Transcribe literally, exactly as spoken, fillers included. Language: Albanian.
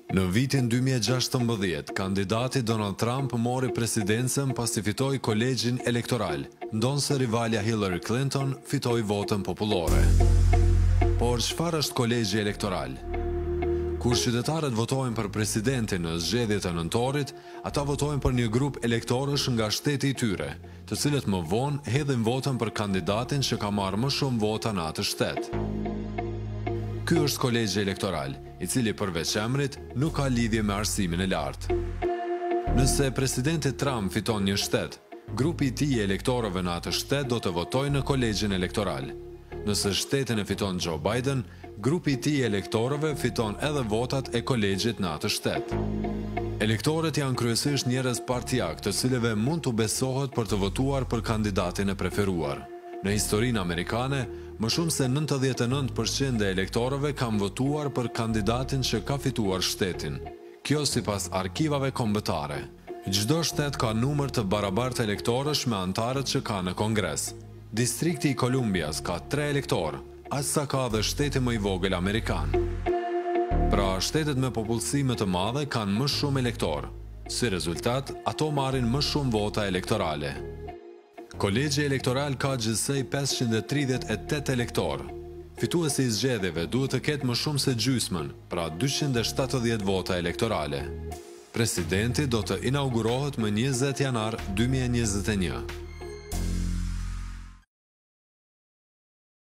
Në vitin dy mijë e gjashtëmbëdhjetë, kandidati Donald Trump mori presidencën pasi fitoi kolegjin elektoral, ndonse rivalja Hillary Clinton fitoi votën popullore. Por çfarë është kolegji elektoral? Kur qytetarët votojnë për presidentin në zgjedhjet e nëntorit, ata votojnë për një grup elektorësh nga shteti i tyre, të cilët më vonë hedhin votën për kandidatin që ka marrë më shumë vota në atë shtet. Ky është kolegji elektoral, i cili përveç emrit nuk ka lidhje me arsimin e lartë. Nëse presidenti Trump fiton një shtet, grupi i tij i elektorëve në atë shtet do të votojë në kolegjin elektoral. Nëse shtetin e fiton Joe Biden, grupi i tij i elektorëve fiton edhe votat e kolegjit në atë shtet. Elektorët janë kryesisht njerëz partijak, të cilëve mund të besohet për të votuar për kandidatin e preferuar. Në historinë amerikane, më shumë se nëntëdhjetë e nëntë përqind e elektorëve kanë votuar për kandidatin që ka fituar shtetin. Kjo sipas arkivave kombëtare. Çdo shtet ka numër të barabartë elektorësh me antarët që ka në Kongres. Distrikti i Kolumbias ka tre elektorë, aq sa ka dhe shteti më i vogël amerikan. Pra, shtetet me popullsi më të madhe kanë më shumë elektorë. Si rezultat, ato marrin më shumë vota elektorale. Kolegji elektoral ka gjithsej pesëqind e tridhjetë e tetë elektorë. Fituesi i zgjedhjeve duhet të ketë më shumë se gjysmën, pra dyqind e shtatëdhjetë vota elektorale. Presidenti do të inaugurohet më njëzet janar dy mijë e njëzet e një.